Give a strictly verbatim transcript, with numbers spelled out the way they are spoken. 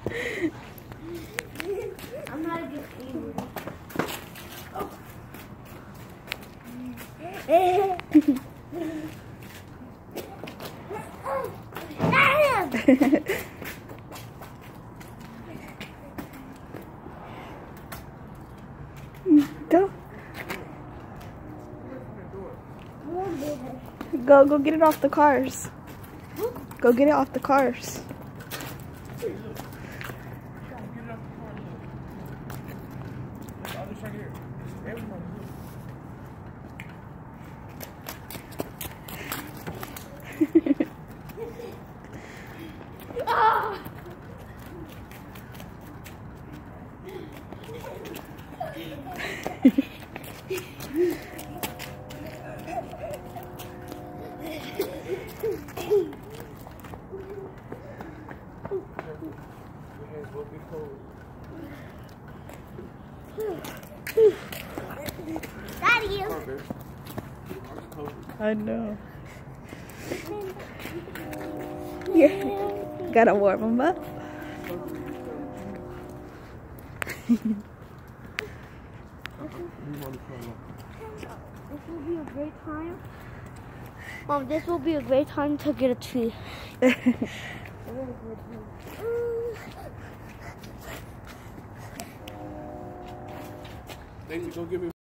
I'm not a good eater. Go. Go, go get it off the cars. Go get it off the cars. Daddy, I know. Yeah. Gotta warm them up. This will be a great time. Mom, this will be a great time to get a tree. Daisy, go give me